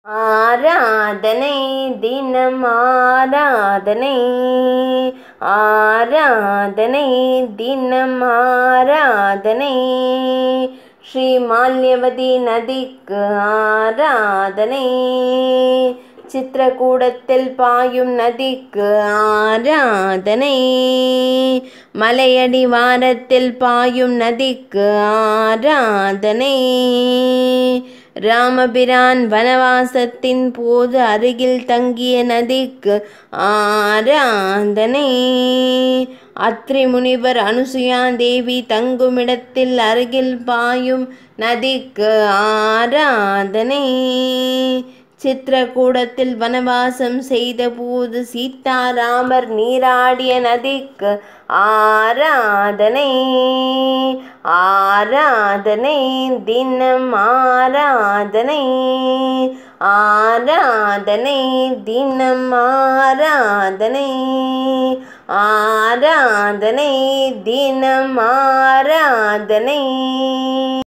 ஆராதனை தினம் ஆராதனை, ஆராதனை தினம் ஆராதனை, ஸ்ரீ மால்யவதி நதிக்கு ஆராதனை, சித்திரகூடத்தில் பாயும் நதிக்கு ஆராதனை, மலையடி வாரத்தில் பாயும் நதிக்கு ஆராதனை, ராமபிரான் வனவாசத்தின் போது அருகில் தங்கிய நதிக்கு ஆராதனை, அத்ரி முனிவர் அனுசுயா தேவி தங்குமிடத்தில் அருகில் பாயும் நதிக்கு ஆராதனை, சித்திரகூடத்தில் வனவாசம் செய்த போது சீதாராமர் நீராடிய நதிக்கு ஆராதனை, ஆராதனை தினம் ஆராதனை, ஆராதனை தினம் ஆராதனை, ஆராதனை தினம் ஆராதனை.